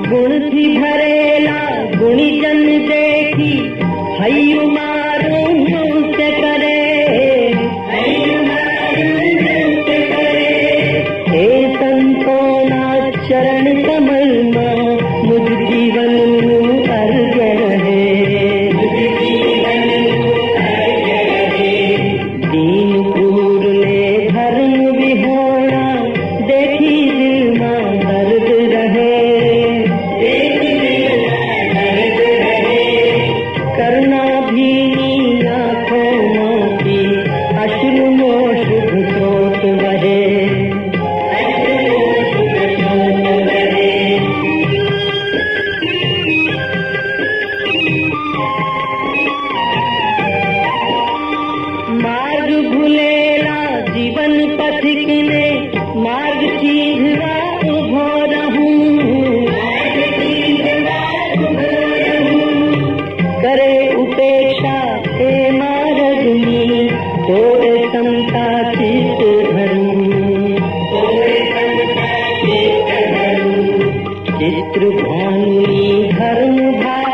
गुण थी भरेला गुणी जन देखी हयु मारू नृत्य करे हे संतोना चरण कमल में मुझ जीवन अर्घ रहे दीन क्रूर ने धर्म विहोणा देखी दिल में दर्द रहे करना भी आँखों की अश्रु में शुभ स्रोत बहे मार्ग भूलेला जीवन पथिक ने मार्ग चीधवा उभो रहूं करे उपेक्षा हे मार्गनी तोरे समता चित धरूं चित्र भानुनी धर्म भाव